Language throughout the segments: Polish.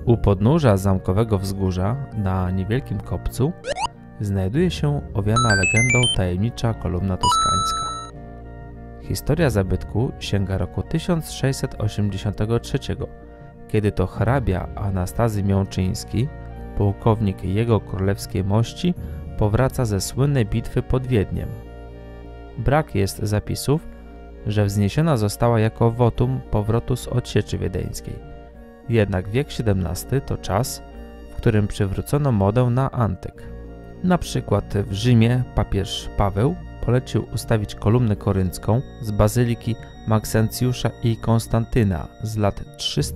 U podnóża zamkowego wzgórza, na niewielkim kopcu, znajduje się owiana legendą tajemnicza kolumna toskańska. Historia zabytku sięga roku 1683, kiedy to hrabia Anastazy Miączyński, pułkownik Jego Królewskiej Mości, powraca ze słynnej bitwy pod Wiedniem. Brak jest zapisów, że wzniesiona została jako wotum powrotu z odsieczy wiedeńskiej. Jednak wiek XVII to czas, w którym przywrócono modę na antyk. Na przykład w Rzymie papież Paweł polecił ustawić kolumnę koryncką z bazyliki Maksencjusza i Konstantyna z lat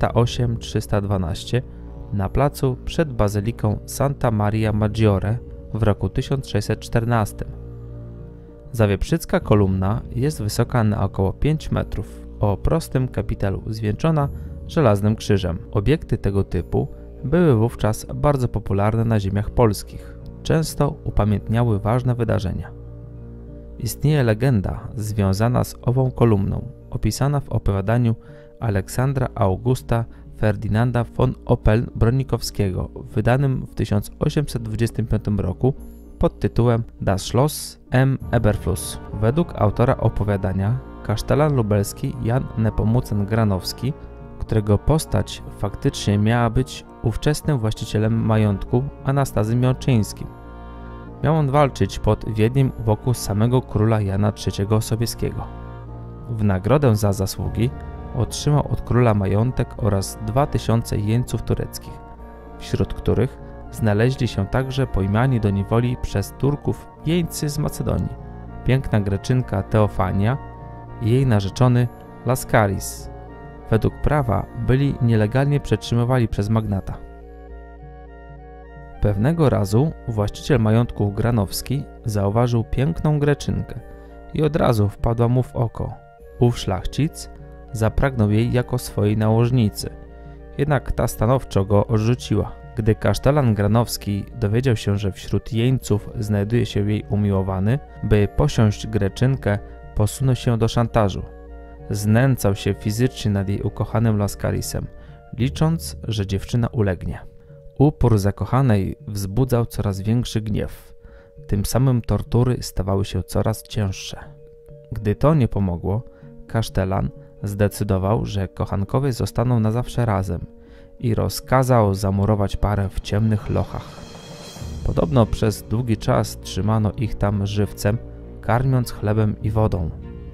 308-312 na placu przed bazyliką Santa Maria Maggiore w roku 1614. Zawieprzycka kolumna jest wysoka na około 5 metrów, o prostym kapitelu zwieńczona żelaznym krzyżem. Obiekty tego typu były wówczas bardzo popularne na ziemiach polskich. Często upamiętniały ważne wydarzenia. Istnieje legenda związana z ową kolumną, opisana w opowiadaniu Aleksandra Augusta Ferdynanda von Oppeln-Bronikowskiego, wydanym w 1825 roku pod tytułem Das Schloss im Eberfluss. Według autora opowiadania, kasztelan lubelski Jan Nepomucen-Granowski, którego postać faktycznie miała być ówczesnym właścicielem majątku Anastazy Miączyńskim. Miał on walczyć pod Wiedniem wokół samego króla Jana III Sobieskiego. W nagrodę za zasługi otrzymał od króla majątek oraz 2000 jeńców tureckich, wśród których znaleźli się także pojmani do niewoli przez Turków jeńcy z Macedonii, piękna Greczynka Teofania i jej narzeczony Laskaris. Według prawa byli nielegalnie przetrzymywani przez magnata. Pewnego razu właściciel majątku Granowski zauważył piękną Greczynkę i od razu wpadła mu w oko. Ów szlachcic zapragnął jej jako swojej nałożnicy, jednak ta stanowczo go odrzuciła. Gdy kasztelan Granowski dowiedział się, że wśród jeńców znajduje się jej umiłowany, by posiąść Greczynkę, posunął się do szantażu. Znęcał się fizycznie nad jej ukochanym Laskarisem, licząc, że dziewczyna ulegnie. Upór zakochanej wzbudzał coraz większy gniew. Tym samym tortury stawały się coraz cięższe. Gdy to nie pomogło, kasztelan zdecydował, że kochankowie zostaną na zawsze razem i rozkazał zamurować parę w ciemnych lochach. Podobno przez długi czas trzymano ich tam żywcem, karmiąc chlebem i wodą.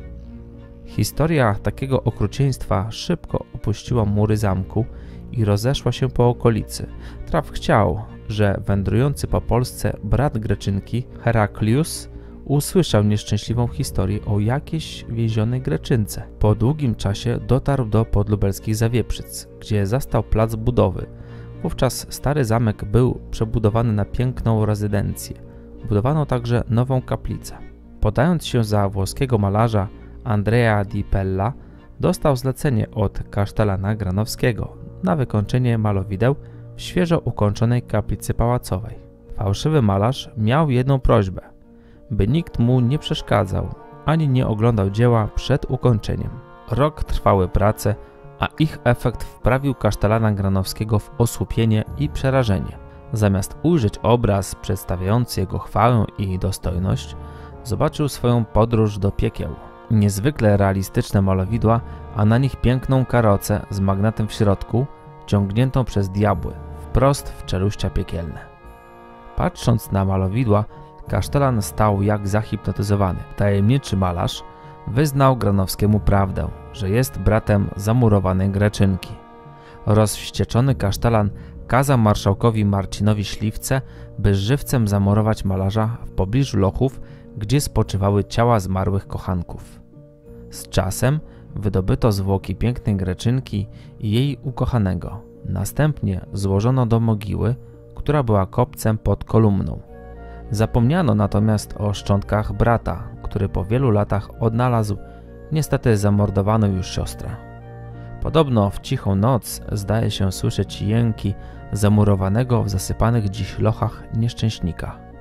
Historia takiego okrucieństwa szybko opuściła mury zamku i rozeszła się po okolicy. Traf chciał, że wędrujący po Polsce brat Greczynki, Heraklius, usłyszał nieszczęśliwą historię o jakiejś więzionej Greczynce. Po długim czasie dotarł do podlubelskich Zawieprzyc, gdzie zastał plac budowy. Wówczas stary zamek był przebudowany na piękną rezydencję. Budowano także nową kaplicę. Podając się za włoskiego malarza Andrea di Pella, dostał zlecenie od kasztelana Granowskiego na wykończenie malowideł w świeżo ukończonej kaplicy pałacowej. Fałszywy malarz miał jedną prośbę, by nikt mu nie przeszkadzał, ani nie oglądał dzieła przed ukończeniem. Rok trwały prace, a ich efekt wprawił kasztelana Granowskiego w osłupienie i przerażenie. Zamiast ujrzeć obraz przedstawiający jego chwałę i dostojność, zobaczył swoją podróż do piekieł. Niezwykle realistyczne malowidła, a na nich piękną karocę z magnatem w środku, ciągniętą przez diabły, wprost w czeluścia piekielne. Patrząc na malowidła, kasztelan stał jak zahipnotyzowany. Tajemniczy malarz wyznał Granowskiemu prawdę, że jest bratem zamurowanej Greczynki. Rozwścieczony kasztelan kazał marszałkowi Marcinowi Śliwce, by żywcem zamurować malarza w pobliżu lochów, gdzie spoczywały ciała zmarłych kochanków. Z czasem wydobyto zwłoki pięknej Greczynki i jej ukochanego. Następnie złożono do mogiły, która była kopcem pod kolumną. Zapomniano natomiast o szczątkach brata, który po wielu latach odnalazł niestety zamordowaną już siostrę. Podobno w cichą noc zdaje się słyszeć jęki zamurowanego w zasypanych dziś lochach nieszczęśnika.